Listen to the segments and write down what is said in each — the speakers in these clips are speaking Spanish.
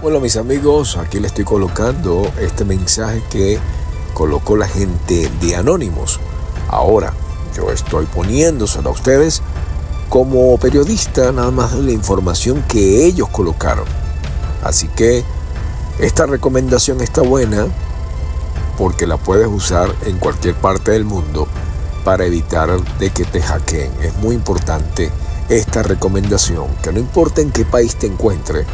Bueno, mis amigos, aquí les estoy colocando este mensaje que colocó la gente de Anonymous. Ahora, yo estoy poniéndoselo a ustedes como periodista, nada más de la información que ellos colocaron. Así que esta recomendación está buena porque la puedes usar en cualquier parte del mundo para evitar de que te hackeen. Es muy importante esta recomendación, que no importa en qué país te encuentres,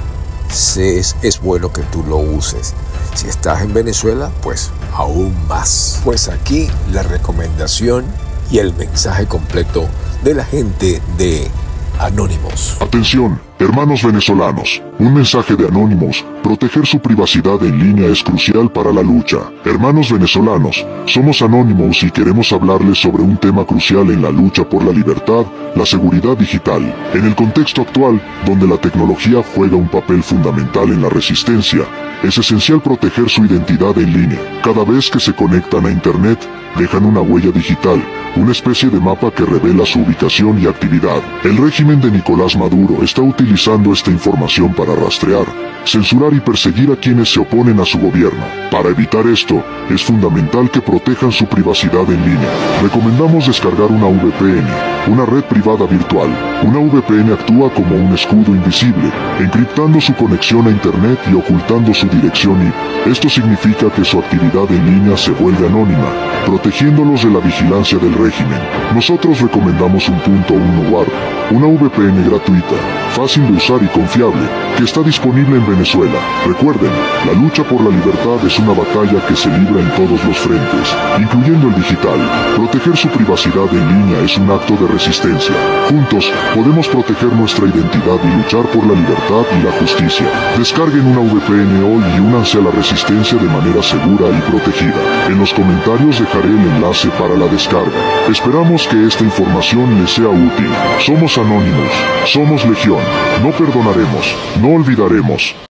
es bueno que tú lo uses. Si estás en Venezuela, pues aún más. Pues aquí la recomendación y el mensaje completo de la gente de Anonymous. Atención, hermanos venezolanos, un mensaje de Anonymous: proteger su privacidad en línea es crucial para la lucha. Hermanos venezolanos, somos Anonymous y queremos hablarles sobre un tema crucial en la lucha por la libertad, la seguridad digital. En el contexto actual, donde la tecnología juega un papel fundamental en la resistencia, es esencial proteger su identidad en línea. Cada vez que se conectan a Internet, dejan una huella digital, una especie de mapa que revela su ubicación y actividad. El régimen de Nicolás Maduro está utilizando esta información para rastrear, censurar y perseguir a quienes se oponen a su gobierno. Para evitar esto, es fundamental que protejan su privacidad en línea. Recomendamos descargar una VPN, una red privada virtual. Una VPN actúa como un escudo invisible, encriptando su conexión a Internet y ocultando su dirección IP. Esto significa que su actividad en línea se vuelve anónima, protegiéndolos de la vigilancia del régimen. Nosotros recomendamos un .1 Guard, una VPN gratuita, fácil de usar y confiable, que está disponible en Venezuela. Recuerden, la lucha por la libertad es una batalla que se libra en todos los frentes, incluyendo el digital. Proteger su privacidad en línea es un acto de resistencia. Juntos, podemos proteger nuestra identidad y luchar por la libertad y la justicia. Descarguen una VPN hoy y únanse a la resistencia de manera segura y protegida. En los comentarios dejaré el enlace para la descarga. Esperamos que esta información les sea útil. Somos Anonymous, somos Legión, no perdonaremos, no olvidaremos.